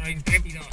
los intrépidos.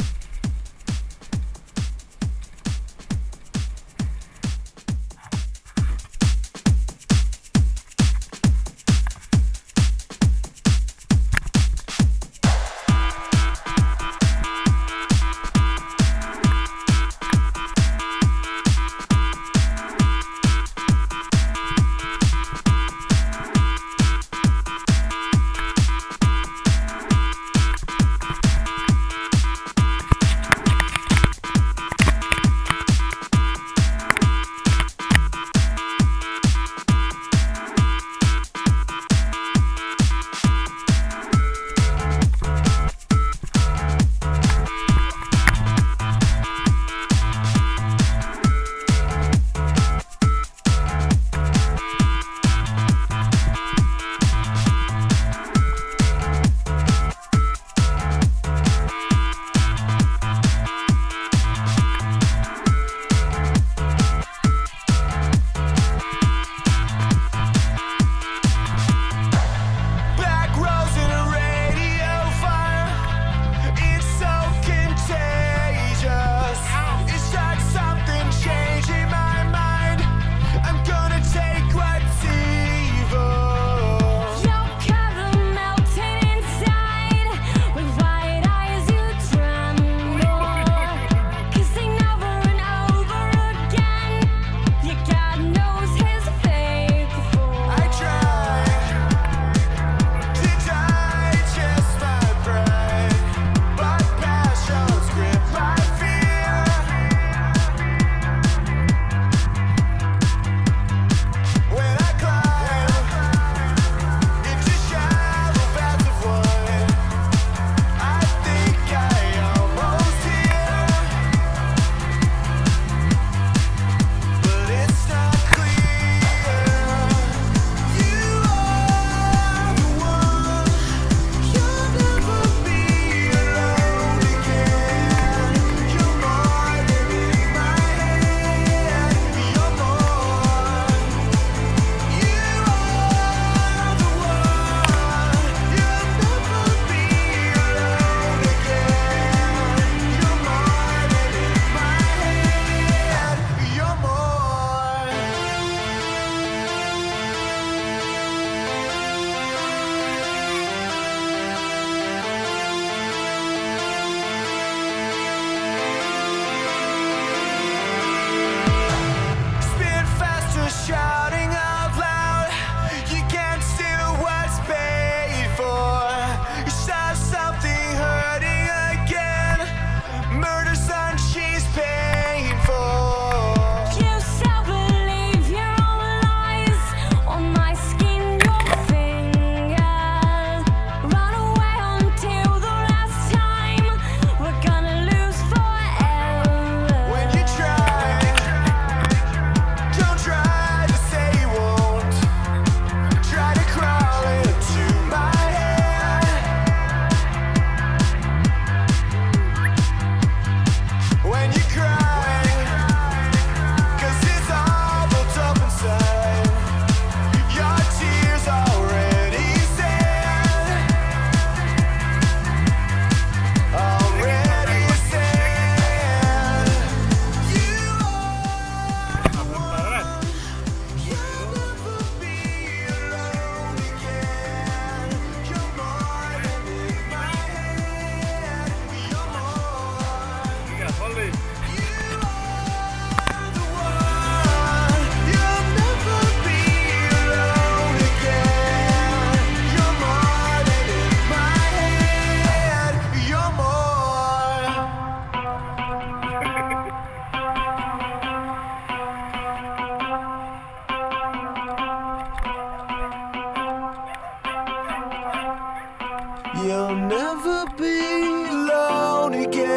You'll never be alone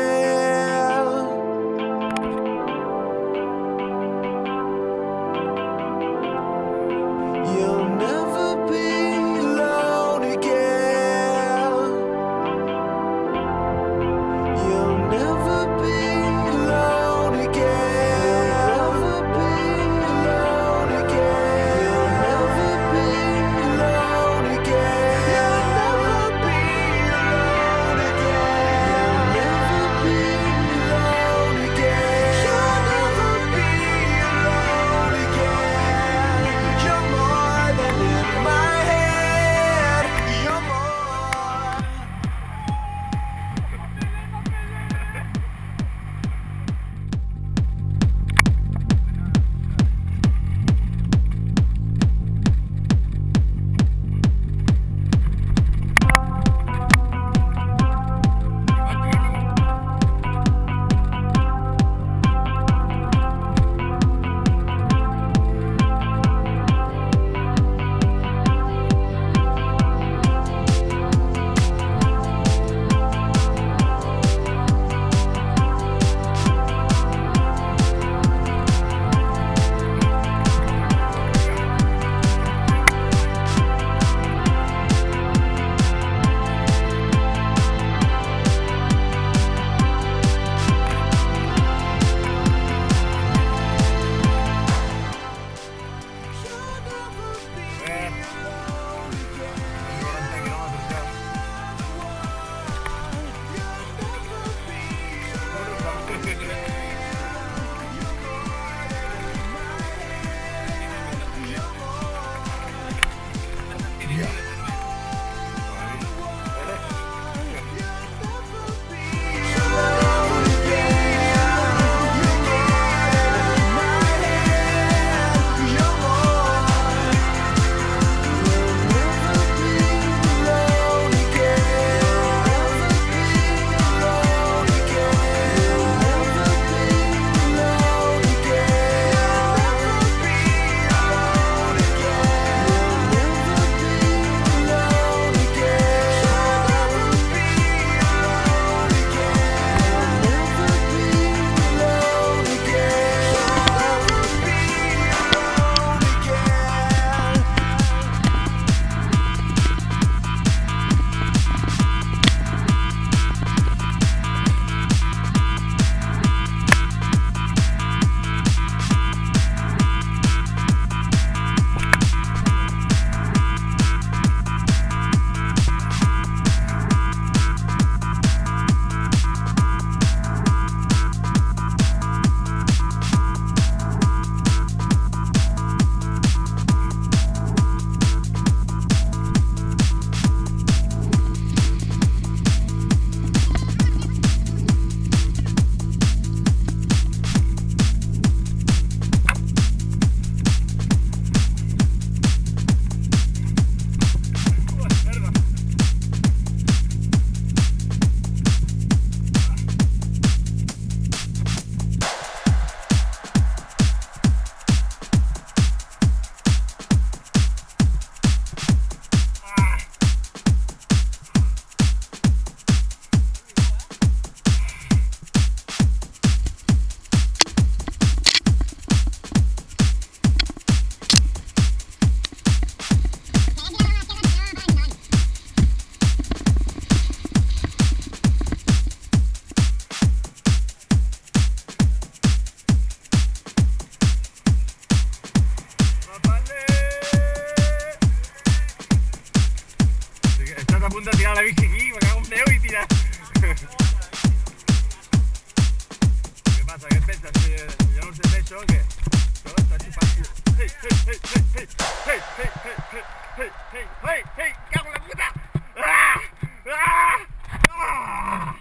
again. You'll never be alone again. You'll never be alone again. You'll never be alone again. You'll never be alone again. You'll never be alone again. ¿Qué pasa? ¿Qué piensas? ¿Yo no sé de eso o qué? ¿No? Está chupando. ¡Hey, hey, hey, hey, hey! ¡Hey, hey, hey, hey! ¡Hey, hey, hey, hey! ¡Cago en la puta! ¡Ah! ¡Ah! ¡Ah!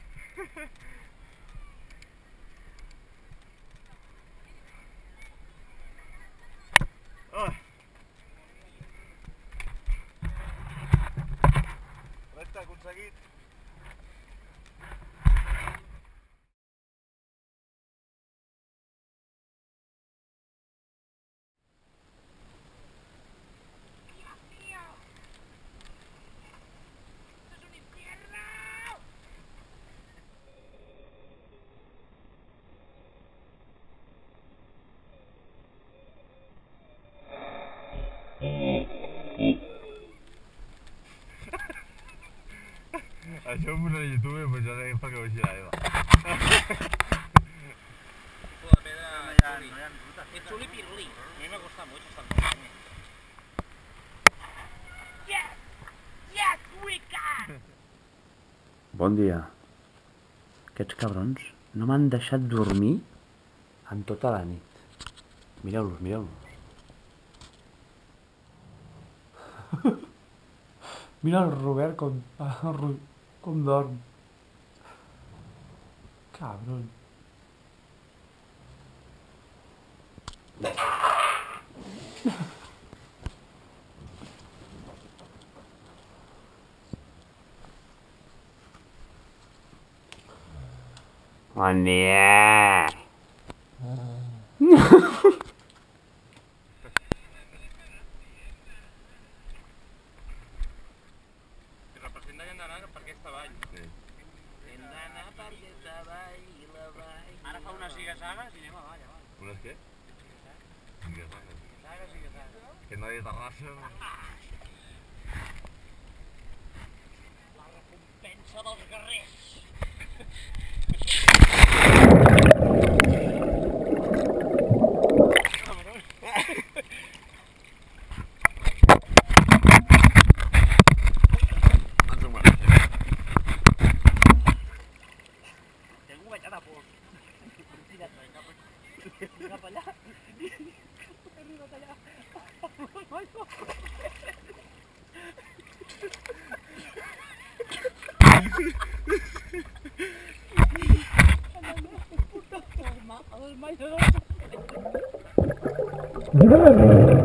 Repte aconseguit. Això és una de YouTube, pues ja sé per què ho gira, Eva. Es chuli piruli. A mí me gusta mucho esta montaña. Yes! Yes, Wicca! Bon dia. Aquests cabrons no m'han deixat dormir en tota la nit. Mireu-los, mireu-los. Mira el Robert com dorm. Cabron. Bon dia. Representa que hem d'anar per aquesta vall. Sí. Hem d'anar per aquesta vall i la vall. Ara fa unes ziga-zagues i anem avall, avall. Unes què? Ziga-zagues. Ziga-zagues. Que no hi ha terrassa. La recompensa dels guerrers. Tengo un ballada por... Mira para allá. Arriba para allá. Puta forma, a los mayores.